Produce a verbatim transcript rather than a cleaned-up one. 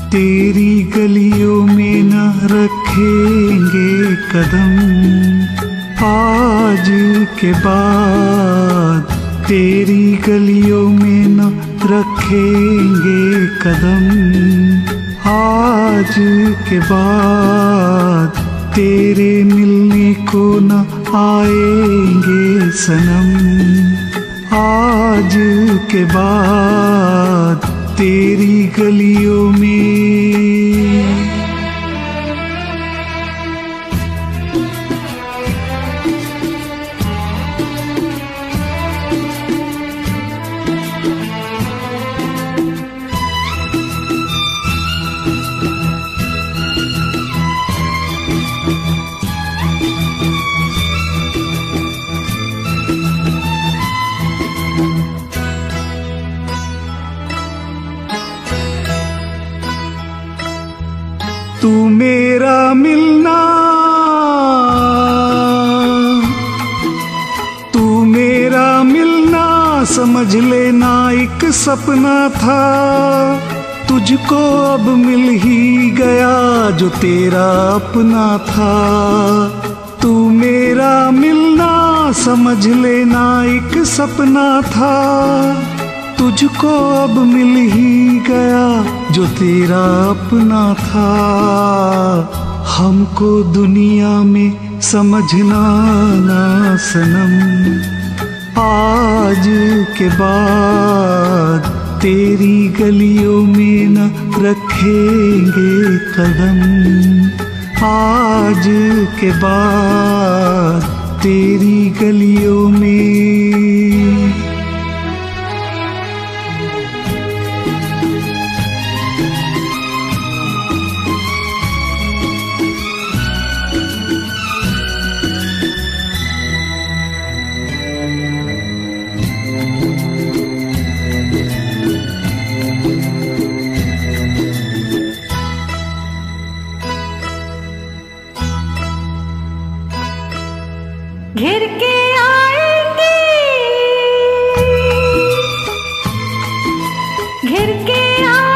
तेरी गलियों में न रखेंगे कदम आज के बाद, तेरी गलियों में न रखेंगे कदम आज के बाद, तेरे मिलने को न आएंगे सनम आज के बाद, तेरी गलियों में। तू मेरा मिलना, तू मेरा मिलना समझ लेना एक सपना था, तुझको अब मिल ही गया जो तेरा अपना था। तू मेरा मिलना समझ लेना एक सपना था, तुझको अब मिल ही गया जो तेरा अपना था। हमको दुनिया में समझना ना सनम आज के बाद, तेरी गलियों में न रखेंगे कदम आज के बाद, तेरी गलियों में। घिर के आएंगे, घिर के आएंगे